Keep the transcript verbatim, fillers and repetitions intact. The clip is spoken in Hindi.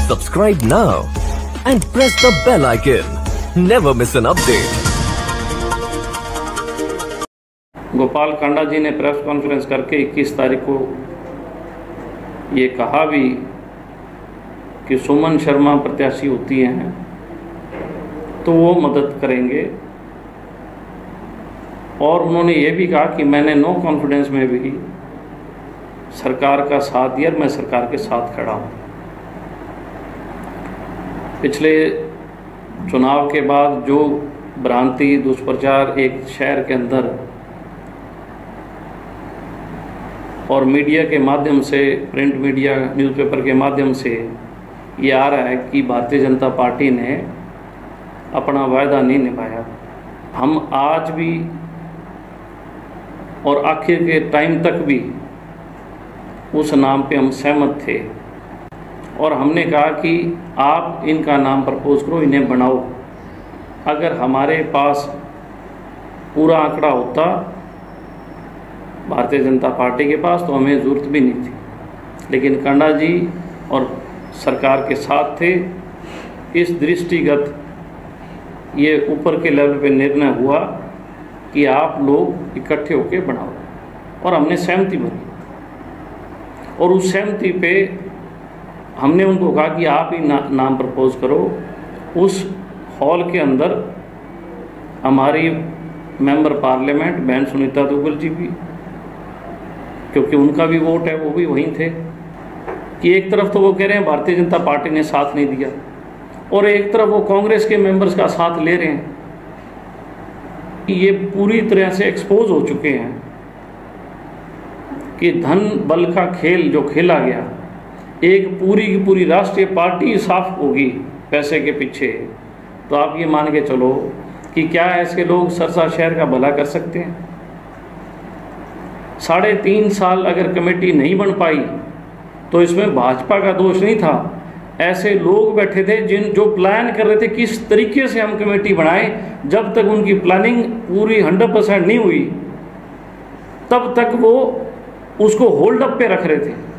Subscribe now and press the bell icon. Never miss an update. Gopal Kanda जी ने प्रेस कॉन्फ्रेंस करके इक्कीस तारीख को ये कहा भी कि सुमन शर्मा प्रत्याशी होती हैं तो वो मदद करेंगे, और उन्होंने ये भी कहा कि मैंने नो कॉन्फिडेंस में भी सरकार का साथ दिया, मैं सरकार के साथ खड़ा हूँ। पिछले चुनाव के बाद जो भ्रांति दुष्प्रचार एक शहर के अंदर और मीडिया के माध्यम से, प्रिंट मीडिया, न्यूज़पेपर के माध्यम से ये आ रहा है कि भारतीय जनता पार्टी ने अपना वायदा नहीं निभाया, हम आज भी और आखिर के टाइम तक भी उस नाम पे हम सहमत थे, और हमने कहा कि आप इनका नाम प्रपोज करो, इन्हें बनाओ। अगर हमारे पास पूरा आंकड़ा होता भारतीय जनता पार्टी के पास तो हमें ज़रूरत भी नहीं थी, लेकिन कांडा जी और सरकार के साथ थे। इस दृष्टिगत ये ऊपर के लेवल पे निर्णय हुआ कि आप लोग इकट्ठे होकर बनाओ, और हमने सहमति बनी, और उस सहमति पे हमने उनको कहा कि आप ही ना, नाम प्रपोज करो। उस हॉल के अंदर हमारी मेंबर पार्लियामेंट बहन सुनीता दुग्गल जी भी, क्योंकि उनका भी वोट है, वो भी वहीं थे। कि एक तरफ तो वो कह रहे हैं भारतीय जनता पार्टी ने साथ नहीं दिया, और एक तरफ वो कांग्रेस के मेंबर्स का साथ ले रहे हैं। कि ये पूरी तरह से एक्सपोज हो चुके हैं कि धन बल का खेल जो खेला गया, एक पूरी की पूरी राष्ट्रीय पार्टी साफ होगी पैसे के पीछे। तो आप ये मान के चलो कि क्या ऐसे लोग सरसा शहर का भला कर सकते हैं? साढ़े तीन साल अगर कमेटी नहीं बन पाई तो इसमें भाजपा का दोष नहीं था। ऐसे लोग बैठे थे जिन जो प्लान कर रहे थे किस तरीके से हम कमेटी बनाएं। जब तक उनकी प्लानिंग पूरी हंड्रेड परसेंट नहीं हुई तब तक वो उसको होल्ड अप पे रख रहे थे।